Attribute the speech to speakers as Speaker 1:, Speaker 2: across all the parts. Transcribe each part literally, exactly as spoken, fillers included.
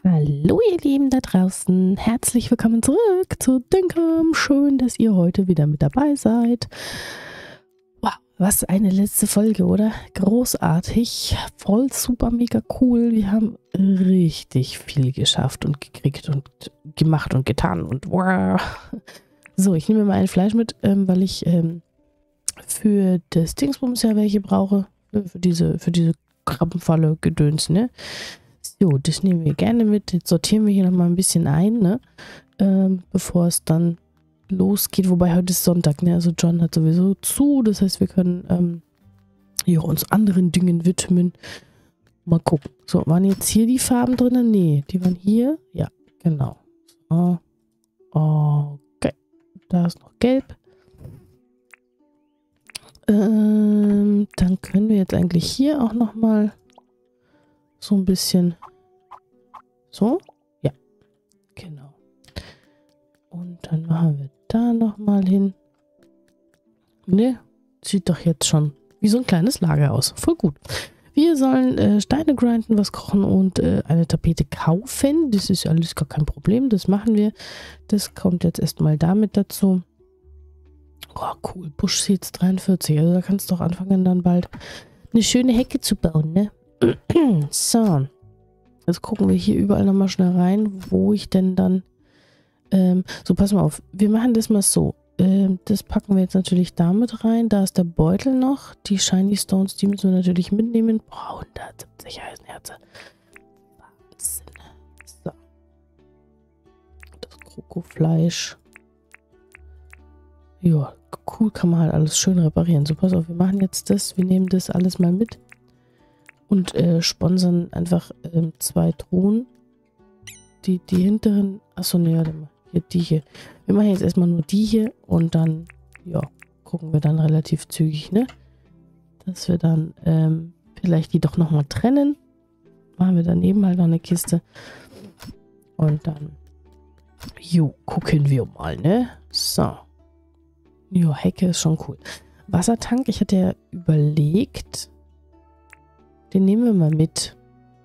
Speaker 1: Hallo ihr Lieben da draußen, herzlich willkommen zurück zu Dinkum. Schön, dass ihr heute wieder mit dabei seid. Wow, was eine letzte Folge, oder? Großartig, voll super mega cool. Wir haben richtig viel geschafft und gekriegt und gemacht und getan und wow. So, ich nehme mal ein Fleisch mit, ähm, weil ich ähm, für das Dingsbums ja welche brauche, für diese, für diese Krabbenfalle Gedöns, ne? So, das nehmen wir gerne mit. Jetzt sortieren wir hier nochmal ein bisschen ein, ne? Ähm, bevor es dann losgeht. Wobei heute ist Sonntag, ne? Also John hat sowieso zu. Das heißt, wir können ähm, hier uns anderen Dingen widmen. Mal gucken. So, waren jetzt hier die Farben drin? Nee, die waren hier. Ja, genau. So. Okay. Da ist noch gelb. Ähm, dann können wir jetzt eigentlich hier auch nochmal so ein bisschen so, ja, genau. Und dann machen wir da nochmal hin. Ne, sieht doch jetzt schon wie so ein kleines Lager aus. Voll gut. Wir sollen äh, Steine grinden, was kochen und äh, eine Tapete kaufen. Das ist alles gar kein Problem. Das machen wir. Das kommt jetzt erstmal damit dazu. Oh, cool. Bush Seeds dreiundvierzig. Also da kannst du doch anfangen, dann bald eine schöne Hecke zu bauen, ne? So. Jetzt gucken wir hier überall nochmal schnell rein, wo ich denn dann... Ähm, so, pass mal auf. Wir machen das mal so. Ähm, das packen wir jetzt natürlich damit rein. Da ist der Beutel noch. Die Shiny Stones, die müssen wir natürlich mitnehmen. Boah, hundertsiebzig Eisenherze. Wahnsinn. So. Das Krokofleisch. Ja, cool, kann man halt alles schön reparieren. So, pass auf, wir machen jetzt das. Wir nehmen das alles mal mit. Und äh, sponsern einfach ähm, zwei Truhen. Die, die hinteren, achso, ne, warte mal. Hier, die hier. Wir machen jetzt erstmal nur die hier und dann, ja, gucken wir dann relativ zügig, ne? Dass wir dann ähm, vielleicht die doch nochmal trennen. Machen wir daneben halt noch eine Kiste. Und dann, jo, gucken wir mal, ne? So. Jo, Hecke ist schon cool. Wassertank, ich hatte ja überlegt... Den nehmen wir mal mit.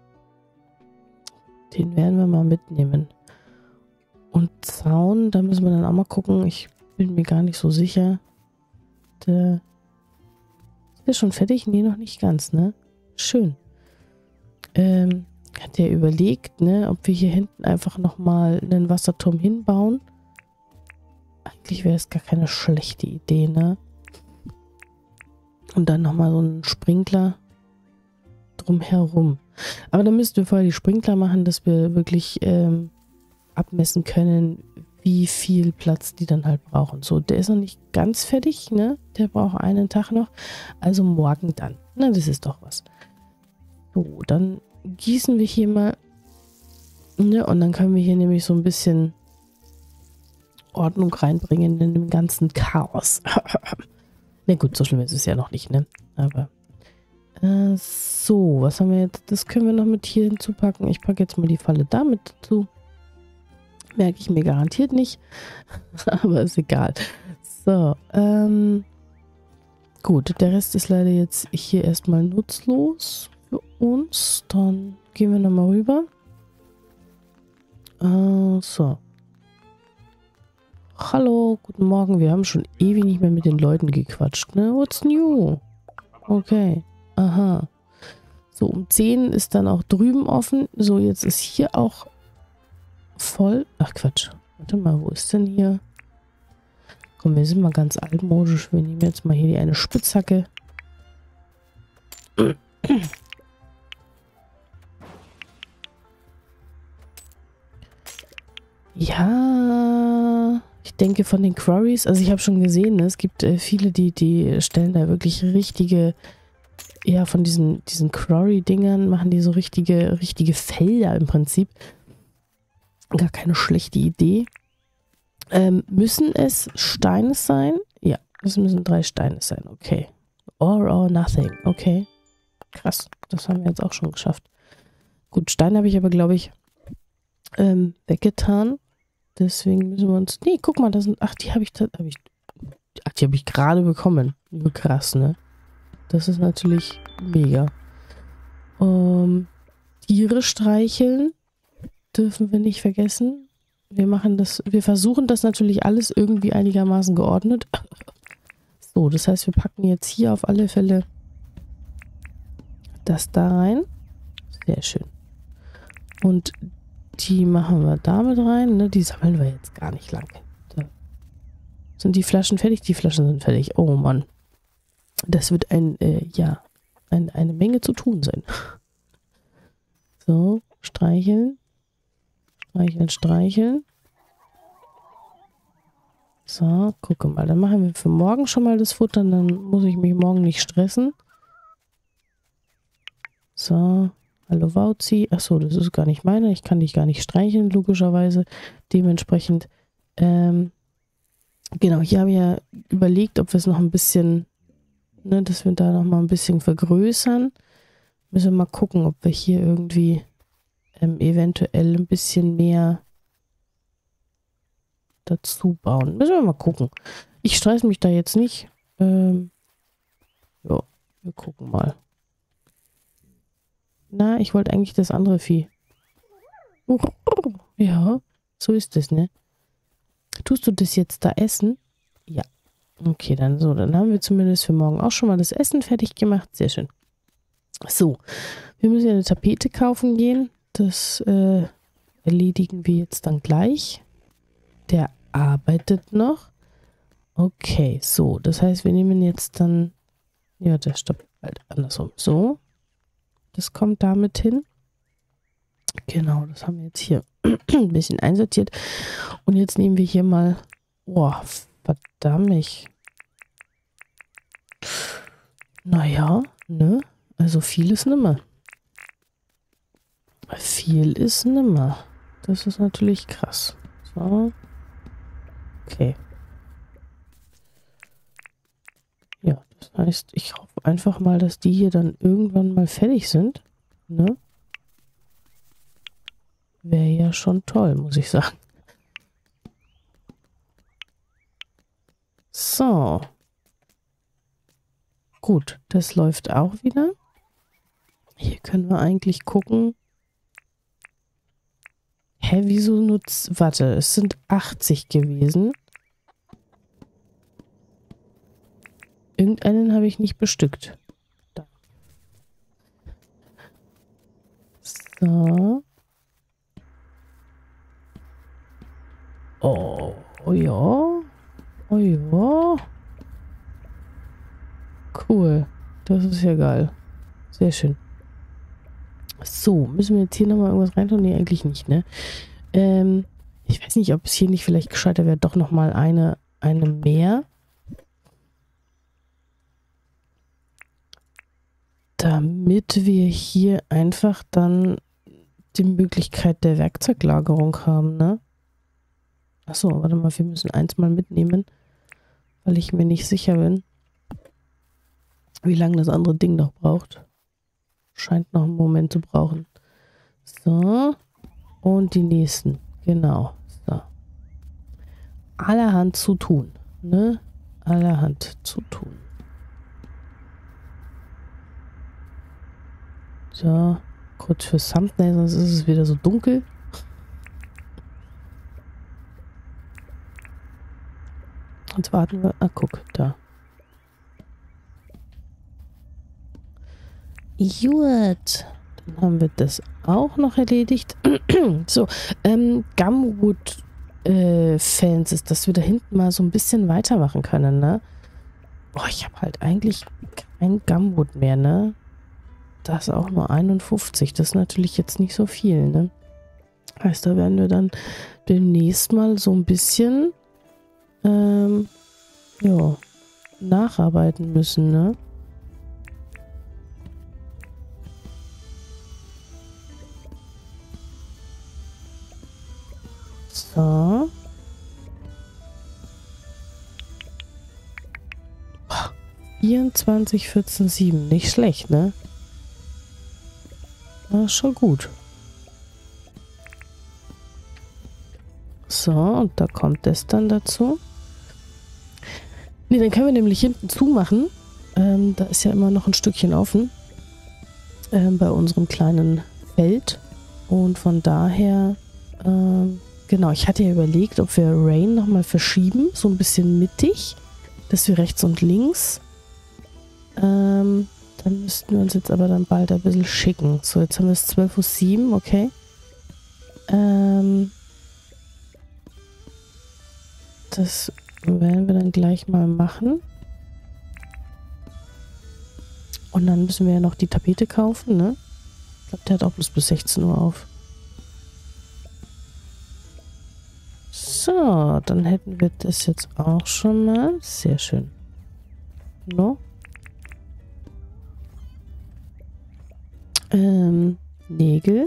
Speaker 1: Den werden wir mal mitnehmen. Und Zaun, da müssen wir dann auch mal gucken. Ich bin mir gar nicht so sicher. Der ist der schon fertig? Nee, noch nicht ganz, ne? Schön. Ähm, hat der überlegt, ne, ob wir hier hinten einfach nochmal einen Wasserturm hinbauen. Eigentlich wäre es gar keine schlechte Idee, ne? Und dann nochmal so einen Sprinkler drumherum. Aber dann müssten wir vorher die Sprinkler machen, dass wir wirklich ähm, abmessen können, wie viel Platz die dann halt brauchen. So, der ist noch nicht ganz fertig, ne? Der braucht einen Tag noch. Also morgen dann. Na, das ist doch was. So, dann gießen wir hier mal. Ne? Und dann können wir hier nämlich so ein bisschen Ordnung reinbringen in dem ganzen Chaos. Na gut, so schlimm ist es ja noch nicht, ne? Aber so, was haben wir jetzt? Das können wir noch mit hier hinzupacken. Ich packe jetzt mal die Falle damit dazu. Merke ich mir garantiert nicht. Aber ist egal. So, ähm. Gut, der Rest ist leider jetzt hier erstmal nutzlos für uns. Dann gehen wir nochmal rüber. Äh, so. Hallo, guten Morgen. Wir haben schon ewig nicht mehr mit den Leuten gequatscht, ne? What's new? Okay. Aha. So, um zehn ist dann auch drüben offen. So, jetzt ist hier auch voll. Ach, Quatsch. Warte mal, wo ist denn hier? Komm, wir sind mal ganz altmodisch. Wir nehmen jetzt mal hier die eine Spitzhacke. Ja, ich denke von den Quarries, also ich habe schon gesehen, ne, es gibt äh, viele, die, die stellen da wirklich richtige... Ja, von diesen, diesen Quarry-Dingern machen die so richtige, richtige Felder im Prinzip. Gar keine schlechte Idee. Ähm, müssen es Steine sein? Ja, es müssen drei Steine sein, okay. Or or nothing, okay. Krass, das haben wir jetzt auch schon geschafft. Gut, Steine habe ich aber, glaube ich, ähm, weggetan. Deswegen müssen wir uns... Nee, guck mal, das sind... Ach, die habe ich... Hab ich ach, die habe ich gerade bekommen. Nur krass, ne? Das ist natürlich mega. Ähm, Tiere streicheln. dürfen wir nicht vergessen. Wir machen das, wir versuchen das natürlich alles irgendwie einigermaßen geordnet. So, das heißt, wir packen jetzt hier auf alle Fälle das da rein. Sehr schön. Und die machen wir damit rein. Ne? Die sammeln wir jetzt gar nicht lang. Da sind die Flaschen fertig? Die Flaschen sind fertig. Oh Mann. Das wird ein, äh, ja, ein, eine Menge zu tun sein. So, streicheln. Streicheln, streicheln. So, gucke mal. Dann machen wir für morgen schon mal das Futter. Dann muss ich mich morgen nicht stressen. So, hallo Wauzi. Achso, das ist gar nicht meine. Ich kann dich gar nicht streicheln, logischerweise. Dementsprechend, ähm, genau, hier habe ich ja überlegt, ob wir es noch ein bisschen, ne, dass wir da noch mal ein bisschen vergrößern. Müssen wir mal gucken, ob wir hier irgendwie ähm, eventuell ein bisschen mehr dazu bauen. Müssen wir mal gucken. Ich stress mich da jetzt nicht. Ähm, ja, wir gucken mal. Na, ich wollte eigentlich das andere Vieh. Ja, so ist es, ne? Tust du das jetzt da essen? Ja. Okay, dann so. Dann haben wir zumindest für morgen auch schon mal das Essen fertig gemacht. Sehr schön. So, wir müssen ja eine Tapete kaufen gehen. Das äh, erledigen wir jetzt dann gleich. Der arbeitet noch. Okay, so. Das heißt, wir nehmen jetzt dann... Ja, der stoppt halt andersrum. So. Das kommt damit hin. Genau, das haben wir jetzt hier ein bisschen einsortiert. Und jetzt nehmen wir hier mal... Oh, verdammt. Naja, ne? Also viel ist nimmer. Viel ist nimmer. Das ist natürlich krass. So. Okay. Ja, das heißt, ich hoffe einfach mal, dass die hier dann irgendwann mal fertig sind. Ne? Wäre ja schon toll, muss ich sagen. So. Gut, das läuft auch wieder. Hier können wir eigentlich gucken. Hä, wieso nutzt... Warte, es sind achtzig gewesen. Irgendeinen habe ich nicht bestückt. Da. So. Oh, oh ja. Oh ja. Cool. Das ist ja geil. Sehr schön. So, müssen wir jetzt hier nochmal irgendwas reintun? Nee, eigentlich nicht, ne? Ähm, ich weiß nicht, ob es hier nicht vielleicht gescheiter wäre, doch nochmal eine, eine mehr. Damit wir hier einfach dann die Möglichkeit der Werkzeuglagerung haben, ne? Achso, warte mal, wir müssen eins mal mitnehmen, weil ich mir nicht sicher bin, wie lange das andere Ding noch braucht. Scheint noch einen Moment zu brauchen. So. Und die nächsten. Genau. So. Allerhand zu tun. Ne? Allerhand zu tun. So. Kurz für Thumbnail, sonst ist es wieder so dunkel. Jetzt warten wir. Ah, guck, da. Gut. Dann haben wir das auch noch erledigt. So, ähm, Gumwood-Fans äh, ist, dass wir da hinten mal so ein bisschen weitermachen können, ne? Boah, ich habe halt eigentlich kein Gumwood mehr, ne? Das ist auch nur einundfünfzig. Das ist natürlich jetzt nicht so viel, ne? Heißt, da werden wir dann demnächst mal so ein bisschen ähm, ja, nacharbeiten müssen, ne? So. vierundzwanzig, vierzehn, sieben. Nicht schlecht, ne? Na, schon gut. So, und da kommt es dann dazu. Ne, dann können wir nämlich hinten zumachen. Ähm, da ist ja immer noch ein Stückchen offen. Ähm, bei unserem kleinen Feld. Und von daher Ähm, genau, ich hatte ja überlegt, ob wir Rain nochmal verschieben, so ein bisschen mittig, dass wir rechts und links. Ähm, dann müssten wir uns jetzt aber dann bald ein bisschen schicken. So, jetzt haben wir es zwölf Uhr sieben, okay. Ähm, das werden wir dann gleich mal machen. Und dann müssen wir ja noch die Tapete kaufen, ne? Ich glaube, der hat auch bloß bis sechzehn Uhr auf. So, dann hätten wir das jetzt auch schon mal. Sehr schön. No? Ähm, Nägel.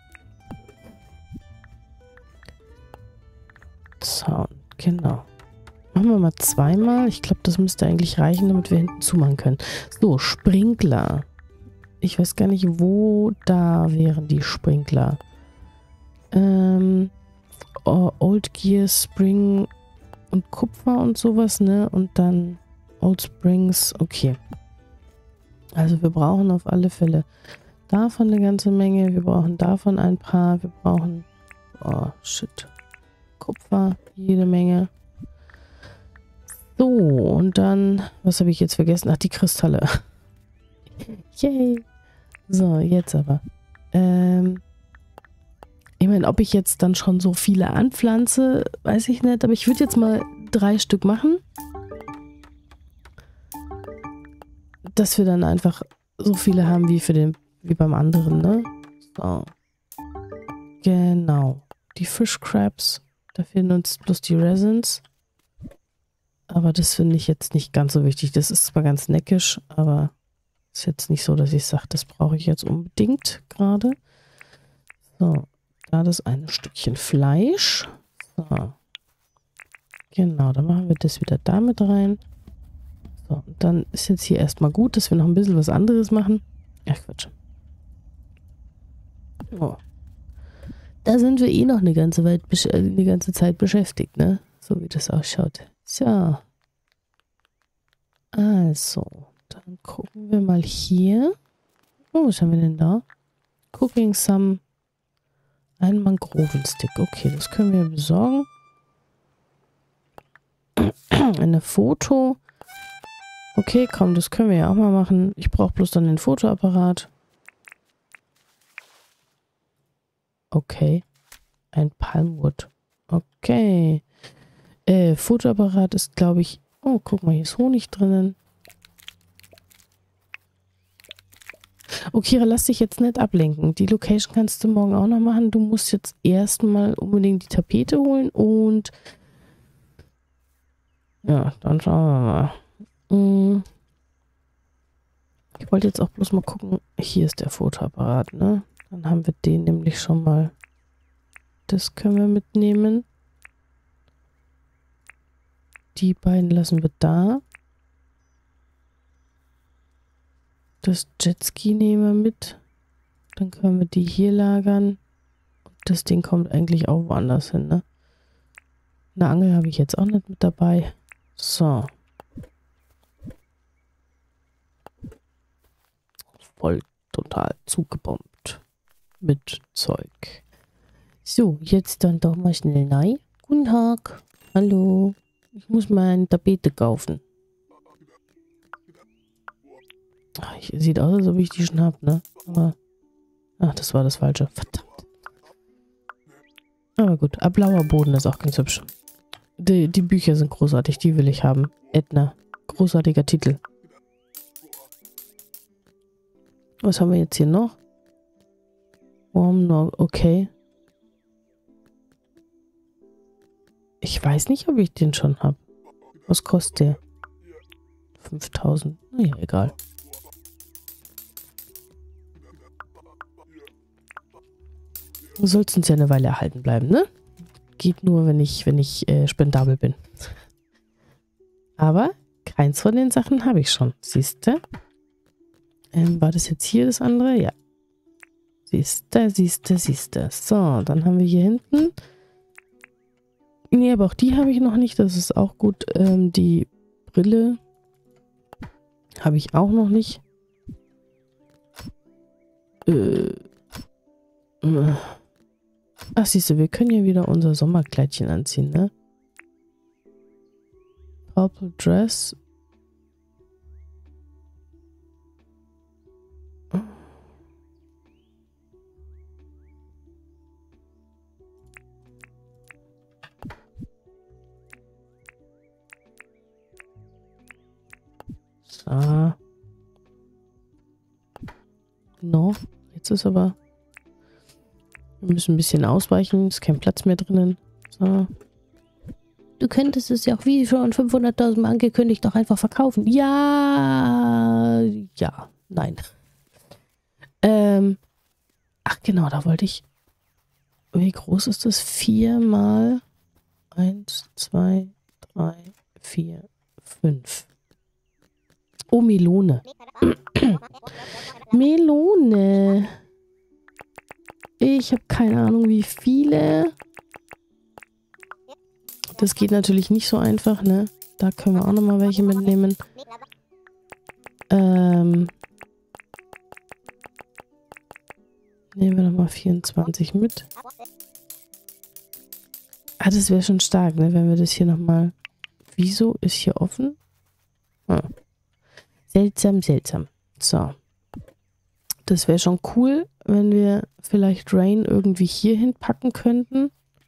Speaker 1: Zaun, genau. Machen wir mal zweimal. Ich glaube, das müsste eigentlich reichen, damit wir hinten zumachen können. So, Sprinkler. Ich weiß gar nicht, wo da wären die Sprinkler. Ähm, Old Gear, Spring und Kupfer und sowas, ne? Und dann Old Springs, okay. Also wir brauchen auf alle Fälle davon eine ganze Menge. Wir brauchen davon ein paar. Wir brauchen, oh shit, Kupfer, jede Menge. So, und dann, was habe ich jetzt vergessen? Ach, die Kristalle. Yay. So, jetzt aber. Ähm, ich meine, ob ich jetzt dann schon so viele anpflanze, weiß ich nicht. Aber ich würde jetzt mal drei Stück machen. Dass wir dann einfach so viele haben wie für den, wie beim anderen, ne? So. Genau. Die Fish Crabs. Da fehlen uns bloß die Resins. Aber das finde ich jetzt nicht ganz so wichtig. Das ist zwar ganz neckisch, aber ist jetzt nicht so, dass ich sage, das brauche ich jetzt unbedingt gerade. So, da das eine Stückchen Fleisch. So. Genau, dann machen wir das wieder damit rein. So, und dann ist jetzt hier erstmal gut, dass wir noch ein bisschen was anderes machen. Ach, Quatsch. Oh. Da sind wir eh noch eine ganze, Weit eine ganze Zeit beschäftigt, ne? So wie das ausschaut. So. Also, dann gucken wir mal hier. Oh, was haben wir denn da? Cooking some. Ein Mangrovenstick. Okay, das können wir besorgen. Eine Foto. Okay, komm, das können wir ja auch mal machen. Ich brauche bloß dann den Fotoapparat. Okay. Ein Palmwood. Okay. Äh, Fotoapparat ist, glaube ich... Oh, guck mal, hier ist Honig drinnen. Oh, Kira, lass dich jetzt nicht ablenken. Die Location kannst du morgen auch noch machen. Du musst jetzt erstmal unbedingt die Tapete holen und... Ja, dann schauen wir mal. Hm. Ich wollte jetzt auch bloß mal gucken. Hier ist der Fotoapparat, ne? Dann haben wir den nämlich schon mal. Das können wir mitnehmen. Die beiden lassen wir da. Das Jetski nehmen wir mit. Dann können wir die hier lagern. Und das Ding kommt eigentlich auch woanders hin, ne? Eine Angel habe ich jetzt auch nicht mit dabei. So. Voll total zugebombt. Mit Zeug. So, jetzt dann doch mal schnell rein. Guten Tag. Hallo. Ich muss mal eine Tapete kaufen. Ach, ich, sieht aus, als ob ich die schon habe, ne? Aber. Ach, das war das Falsche. Verdammt. Aber gut. Ein blauer Boden ist auch ganz hübsch. Die, die Bücher sind großartig. Die will ich haben. Edna. Großartiger Titel. Was haben wir jetzt hier noch? Warm Nog. Okay. Ich weiß nicht, ob ich den schon habe. Was kostet der? fünftausend. Naja, egal. Du sollst uns ja eine Weile erhalten bleiben, ne? Geht nur, wenn ich, wenn ich äh, spendabel bin. Aber keins von den Sachen habe ich schon. Siehst du? Ähm, war das jetzt hier das andere? Ja. Siehst du, siehst du, siehst du. So, dann haben wir hier hinten. Nee, aber auch die habe ich noch nicht. Das ist auch gut. Ähm, die Brille habe ich auch noch nicht. Äh. Ach, siehst du, wir können ja wieder unser Sommerkleidchen anziehen, ne? Purple Dress. So. No, jetzt ist aber... Wir müssen ein bisschen ausweichen, ist kein Platz mehr drinnen. So. Du könntest es ja auch wie schon fünfhunderttausend Mal angekündigt doch einfach verkaufen. Ja, ja, nein. Ähm, ach genau, da wollte ich... Wie groß ist das? Vier mal eins, zwei, drei, vier, fünf. Oh, Melone. Melone. Ich habe keine Ahnung, wie viele. Das geht natürlich nicht so einfach, ne? Da können wir auch nochmal welche mitnehmen. Ähm. Nehmen wir nochmal vierundzwanzig mit. Ah, das wäre schon stark, ne? Wenn wir das hier nochmal... Wieso ist hier offen? Ah. Seltsam, seltsam. So. Das wäre schon cool, wenn wir vielleicht Rain irgendwie hier hinpacken könnten.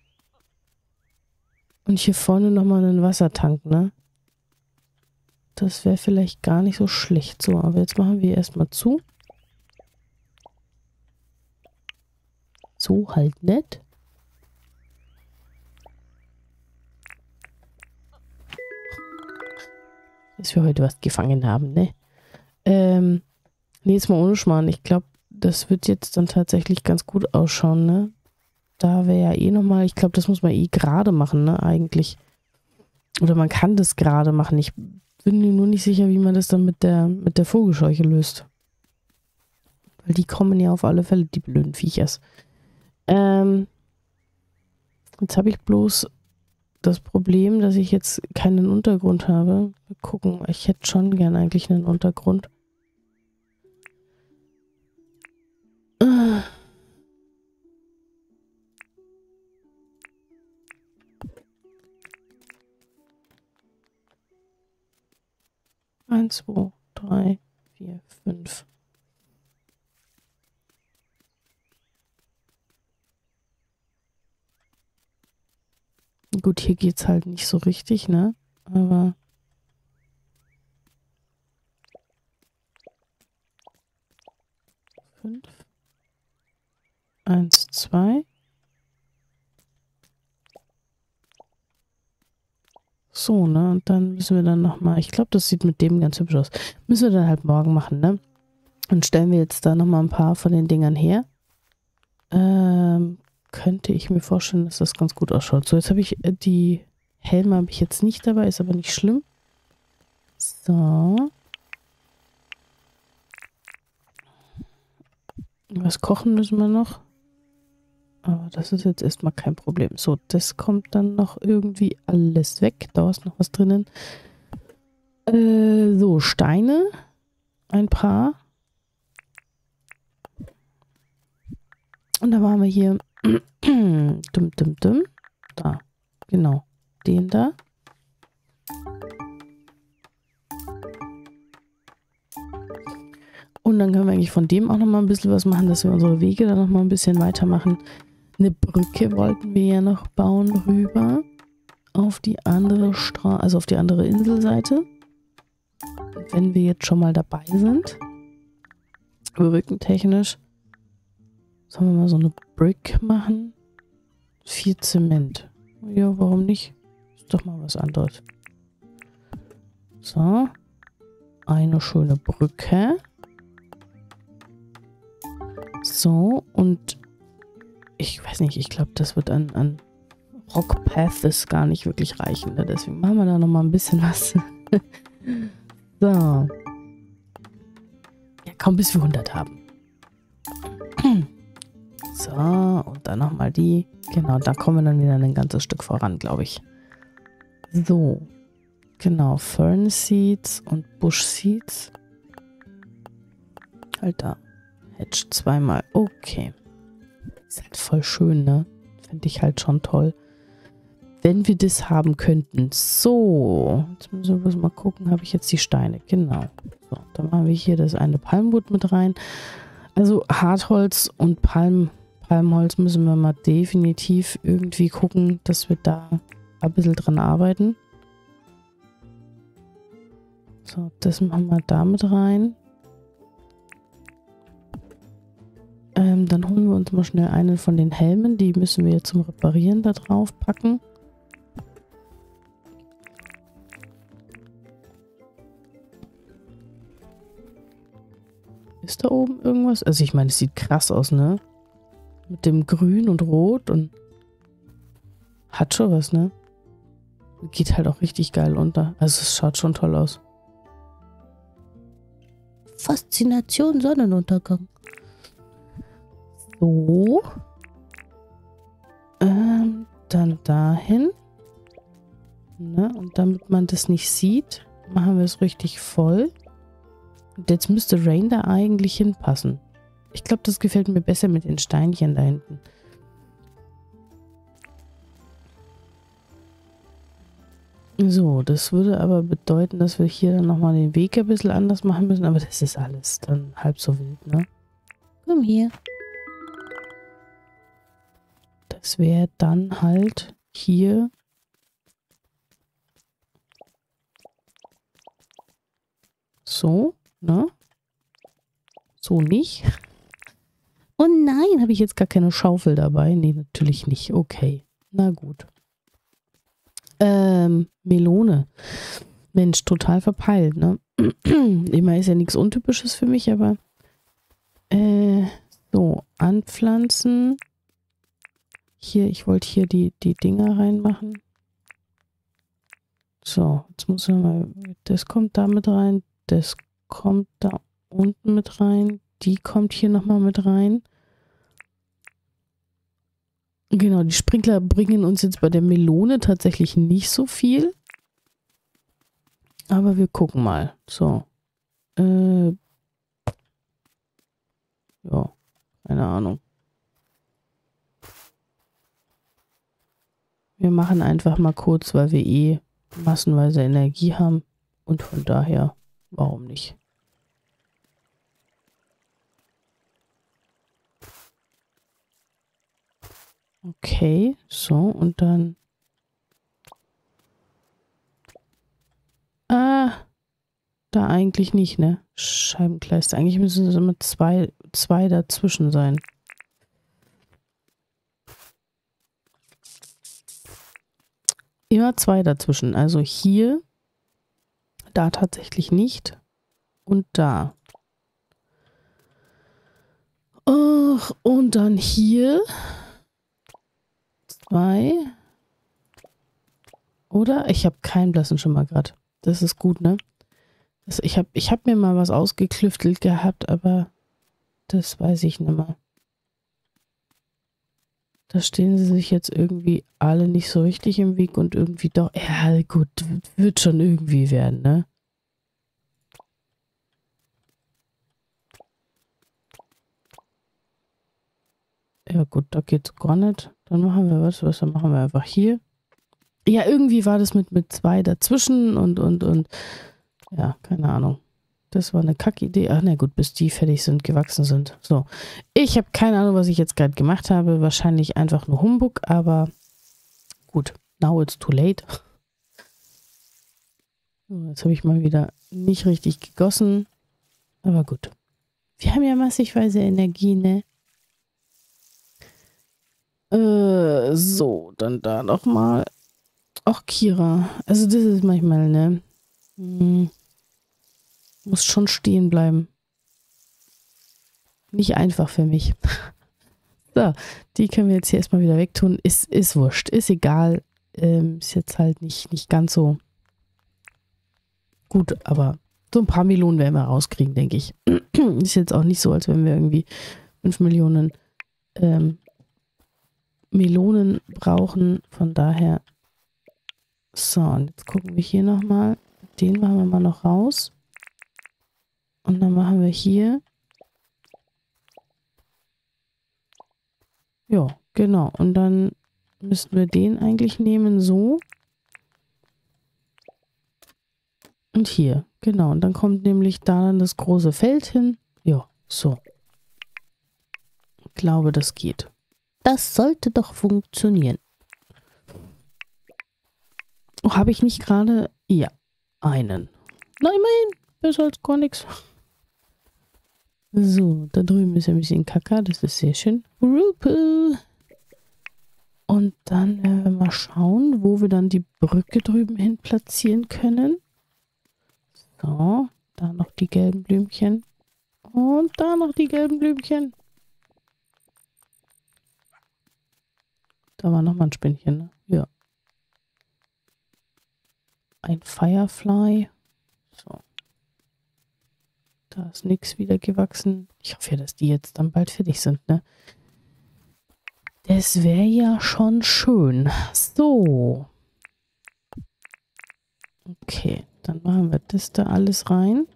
Speaker 1: Und hier vorne nochmal einen Wassertank, ne? Das wäre vielleicht gar nicht so schlecht. So, aber jetzt machen wir erstmal zu. So halt nicht. Dass wir heute was gefangen haben, ne? Ähm, nee, jetzt mal ohne Schmarrn. Ich glaube, das wird jetzt dann tatsächlich ganz gut ausschauen, ne? Da wäre ja eh nochmal, ich glaube, das muss man eh gerade machen, ne? Eigentlich. Oder man kann das gerade machen. Ich bin mir nur nicht sicher, wie man das dann mit der, mit der Vogelscheuche löst. Weil die kommen ja auf alle Fälle, die blöden Viechers. Ähm, jetzt habe ich bloß das Problem, dass ich jetzt keinen Untergrund habe. Wir gucken, ich hätte schon gern eigentlich einen Untergrund. Ah. Eins, zwei, drei, vier, fünf. Gut, hier geht's halt nicht so richtig, ne? Aber fünf. Eins, zwei. So, ne? Und dann müssen wir dann nochmal, ich glaube, das sieht mit dem ganz hübsch aus. Müssen wir dann halt morgen machen, ne? Und stellen wir jetzt da nochmal ein paar von den Dingern her. Ähm, könnte ich mir vorstellen, dass das ganz gut ausschaut. So, jetzt habe ich äh, die Helme habe ich jetzt nicht dabei, ist aber nicht schlimm. So. Was kochen müssen wir noch? Aber das ist jetzt erstmal kein Problem. So, das kommt dann noch irgendwie alles weg. Da ist noch was drinnen. Äh, so, Steine. Ein paar. Und da waren wir hier. Dum, dum, dum. Da. Genau. Den da. Und dann können wir eigentlich von dem auch nochmal ein bisschen was machen, dass wir unsere Wege dann nochmal ein bisschen weitermachen. Eine Brücke wollten wir ja noch bauen rüber auf die andere Straße, also auf die andere Inselseite. Und wenn wir jetzt schon mal dabei sind, brückentechnisch, sollen wir mal so eine Brick machen? Vier Zement. Ja, warum nicht? Ist doch mal was anderes. So. Eine schöne Brücke. So, und ich weiß nicht, ich glaube, das wird an, an Rock Paths gar nicht wirklich reichen. Ne? Deswegen machen wir da nochmal ein bisschen was. So. Ja, kaum bis wir hundert haben. So, und dann nochmal die. Genau, da kommen wir dann wieder ein ganzes Stück voran, glaube ich. So. Genau, Fern Seeds und Bush Seeds. Halt da. Hedge zweimal. Okay. Ist halt voll schön, ne? fände ich halt schon toll, wenn wir das haben könnten. So, jetzt müssen wir bloß mal gucken, habe ich jetzt die Steine? Genau. So, dann machen wir hier das eine Palmwood mit rein. Also Hartholz und Palm, Palmholz müssen wir mal definitiv irgendwie gucken, dass wir da ein bisschen dran arbeiten. So, das machen wir da mit rein. Ähm, dann holen wir uns mal schnell einen von den Helmen. Die müssen wir zum Reparieren da drauf packen. Ist da oben irgendwas? Also ich meine, es sieht krass aus, ne? Mit dem Grün und Rot und hat schon was, ne? Geht halt auch richtig geil unter. Also es schaut schon toll aus. Faszination Sonnenuntergang. So. Ähm, dann dahin. Ne? Und damit man das nicht sieht, machen wir es richtig voll. Und jetzt müsste Rain da eigentlich hinpassen. Ich glaube, das gefällt mir besser mit den Steinchen da hinten. So, das würde aber bedeuten, dass wir hier dann nochmal den Weg ein bisschen anders machen müssen. Aber das ist alles dann halb so wild, ne? Komm hier. Das wäre dann halt hier so, ne? So nicht. Oh nein, habe ich jetzt gar keine Schaufel dabei? Nee, natürlich nicht. Okay, na gut. Ähm, Melone. Mensch, total verpeilt, ne? Immer ist ja nichts Untypisches für mich, aber äh, so, anpflanzen. Hier, ich wollte hier die, die Dinger reinmachen. So, jetzt muss man mal, das kommt da mit rein, das kommt da unten mit rein, die kommt hier nochmal mit rein. Genau, die Sprinkler bringen uns jetzt bei der Melone tatsächlich nicht so viel. Aber wir gucken mal. So. Äh. Ja, keine Ahnung. Wir machen einfach mal kurz, weil wir eh massenweise Energie haben. Und von daher, warum nicht? Okay, so und dann... Ah, da eigentlich nicht, ne? Scheibenkleister. Eigentlich müssen es immer zwei, zwei dazwischen sein. Immer zwei dazwischen. Also hier, da tatsächlich nicht und da. Ach, und dann hier zwei. Oder? Ich habe keinen blassen Schimmer gerade. Das ist gut, ne? Das, ich habe ich hab mir mal was ausgeklüftelt gehabt, aber das weiß ich nicht mehr. Da stehen sie sich jetzt irgendwie alle nicht so richtig im Weg und irgendwie doch, ja gut, wird schon irgendwie werden, ne? Ja gut, da geht's gar nicht. Dann machen wir was, was, dann machen wir einfach hier. Ja, irgendwie war das mit, mit zwei dazwischen und, und, und, ja, keine Ahnung. Das war eine Kackidee. Ach na gut, bis die fertig sind, gewachsen sind. So, ich habe keine Ahnung, was ich jetzt gerade gemacht habe. Wahrscheinlich einfach nur Humbug, aber gut, now it's too late. So, jetzt habe ich mal wieder nicht richtig gegossen, aber gut. Wir haben ja massigweise Energie, ne? Äh, so, dann da nochmal. Ach, Kira. Also das ist manchmal, ne? Hm. Muss schon stehen bleiben. Nicht einfach für mich. So, die können wir jetzt hier erstmal wieder wegtun. Ist, ist wurscht. Ist egal. Ähm, ist jetzt halt nicht, nicht ganz so gut, aber so ein paar Melonen werden wir rauskriegen, denke ich. Ist jetzt auch nicht so, als wenn wir irgendwie fünf Millionen ähm, Melonen brauchen. Von daher. So, und jetzt gucken wir hier nochmal. Den machen wir mal noch raus. Und dann machen wir hier. Ja, genau. Und dann müssten wir den eigentlich nehmen, so. Und hier, genau. Und dann kommt nämlich da dann das große Feld hin. Ja, so. Ich glaube, das geht. Das sollte doch funktionieren. Oh, habe ich nicht gerade... Ja, einen. Na, immerhin. Besser als gar nichts. So, da drüben ist ein bisschen Kaka. Das ist sehr schön. Rupu. Und dann werden wir mal schauen, wo wir dann die Brücke drüben hin platzieren können. So, da noch die gelben Blümchen. Und da noch die gelben Blümchen. Da war nochmal ein Spinnchen, ne? Ja. Ein Firefly. So. Da ist nichts wieder gewachsen. Ich hoffe ja, dass die jetzt dann bald fertig sind, ne? Das wäre ja schon schön. So. Okay, dann machen wir das da alles rein.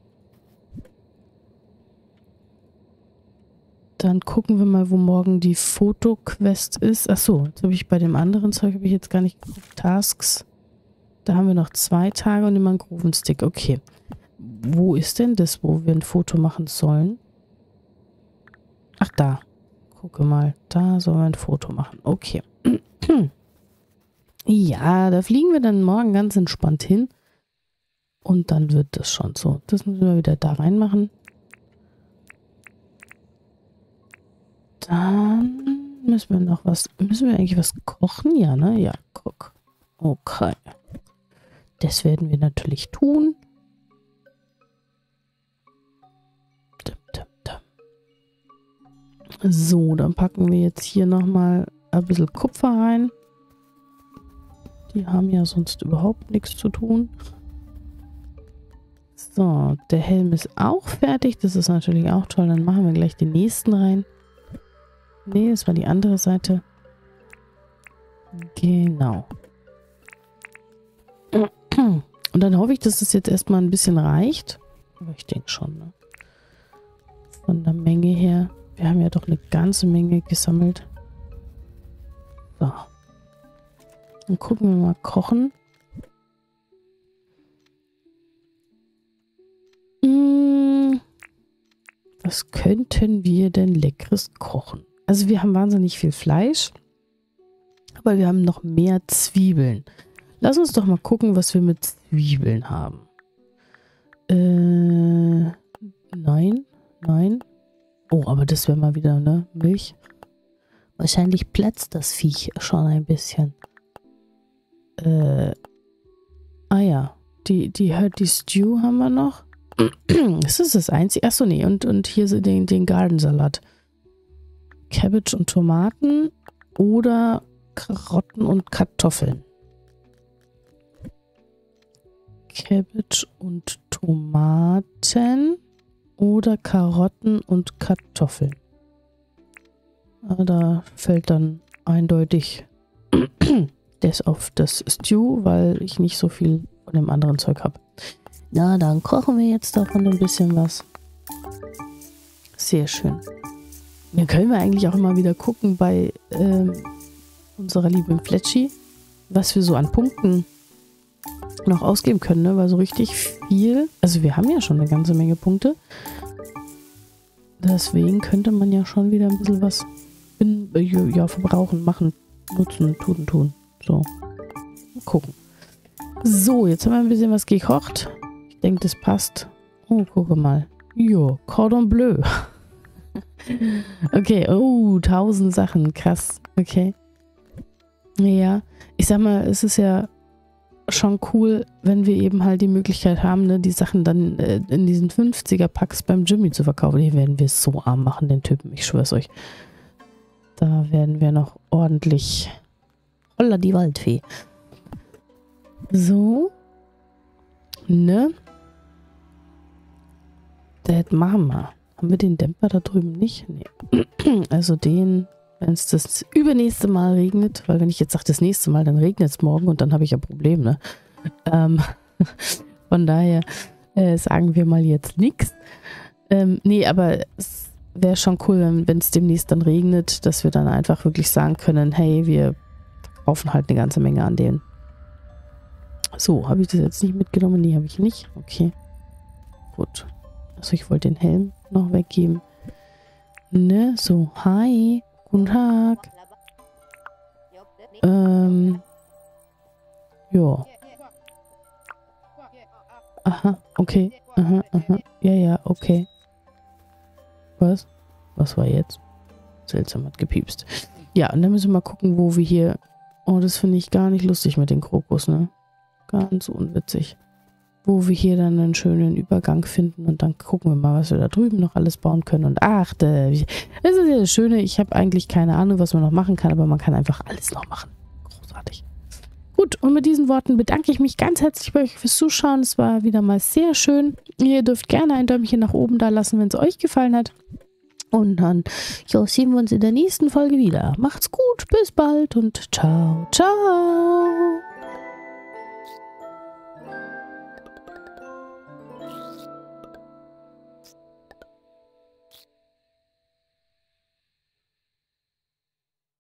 Speaker 1: Dann gucken wir mal, wo morgen die Fotoquest ist. Achso, jetzt habe ich bei dem anderen Zeug habe ich jetzt gar nicht geguckt. Tasks. Da haben wir noch zwei Tage und den Mangrovenstick. Okay. Wo ist denn das, wo wir ein Foto machen sollen? Ach, da. Gucke mal. Da sollen wir ein Foto machen. Okay. Ja, da fliegen wir dann morgen ganz entspannt hin. Und dann wird das schon so. Das müssen wir wieder da reinmachen. Dann müssen wir noch was... Müssen wir eigentlich was kochen? Ja, ne? Ja, guck. Okay. Das werden wir natürlich tun. So, dann packen wir jetzt hier nochmal ein bisschen Kupfer rein. Die haben ja sonst überhaupt nichts zu tun. So, der Helm ist auch fertig. Das ist natürlich auch toll. Dann machen wir gleich den nächsten rein. Nee, das war die andere Seite. Genau. Und dann hoffe ich, dass es jetzt erstmal ein bisschen reicht. Aber ich denke schon, ne? Von der Menge her. Wir haben ja doch eine ganze Menge gesammelt. So. Dann gucken wir mal kochen. Hm, was könnten wir denn Leckeres kochen? Also wir haben wahnsinnig viel Fleisch. Aber wir haben noch mehr Zwiebeln. Lass uns doch mal gucken, was wir mit Zwiebeln haben. Äh, nein, nein. Oh, aber das wäre mal wieder, ne? Milch. Wahrscheinlich platzt das Viech schon ein bisschen. Äh. Ah ja. Die, die, die Stew haben wir noch. Das ist das Einzige. Achso, nee. Und, und hier sind den, den Gardensalat. Cabbage und Tomaten oder Karotten und Kartoffeln. Cabbage und Tomaten. Oder Karotten und Kartoffeln. Aber da fällt dann eindeutig das auf das Stew, weil ich nicht so viel von dem anderen Zeug habe. Na, dann kochen wir jetzt davon ein bisschen was. Sehr schön. Dann können wir eigentlich auch immer wieder gucken bei ähm, unserer lieben Fletschi, was wir so an Punkten noch ausgeben können, ne? Weil so richtig viel, also wir haben ja schon eine ganze Menge Punkte. Deswegen könnte man ja schon wieder ein bisschen was in, ja, verbrauchen, machen, nutzen, tun, tun. So. Mal gucken. So, jetzt haben wir ein bisschen was gekocht. Ich denke, das passt. Oh, gucke mal. Jo, Cordon Bleu. Okay, oh, tausend Sachen. Krass. Okay. Ja, ich sag mal, es ist ja schon cool, wenn wir eben halt die Möglichkeit haben, ne, die Sachen dann äh, in diesen fünfziger-Packs beim Jimmy zu verkaufen. Hier werden wir so arm machen, den Typen. Ich schwör's euch. Da werden wir noch ordentlich... Holla die Waldfee. So. Ne? Das machen wir. Haben wir den Dämpfer da drüben nicht? Nee. Also den... Wenn es das übernächste Mal regnet, weil wenn ich jetzt sage das nächste Mal, dann regnet es morgen und dann habe ich ja Problem, ne? Ähm, von daher äh, sagen wir mal jetzt nichts. Ähm, nee, aber es wäre schon cool, wenn es demnächst dann regnet, dass wir dann einfach wirklich sagen können, hey, wir brauchen halt eine ganze Menge an denen. So, habe ich das jetzt nicht mitgenommen? Nee, habe ich nicht. Okay. Gut. Also ich wollte den Helm noch weggeben. Ne, so, hi. Guten Tag. Ähm. Ja. Aha, okay. Aha, aha. Ja, ja, okay. Was? Was war jetzt? Seltsam, hat gepiepst. Ja, und dann müssen wir mal gucken, wo wir hier... Oh, das finde ich gar nicht lustig mit den Krokus, ne? Ganz unwitzig. Wo wir hier dann einen schönen Übergang finden und dann gucken wir mal, was wir da drüben noch alles bauen können. Und ach, das ist ja das Schöne, ich habe eigentlich keine Ahnung, was man noch machen kann, aber man kann einfach alles noch machen. Großartig. Gut, und mit diesen Worten bedanke ich mich ganz herzlich bei euch fürs Zuschauen. Es war wieder mal sehr schön. Ihr dürft gerne ein Däumchen nach oben da lassen, wenn es euch gefallen hat. Und dann ja, sehen wir uns in der nächsten Folge wieder. Macht's gut, bis bald und ciao, ciao.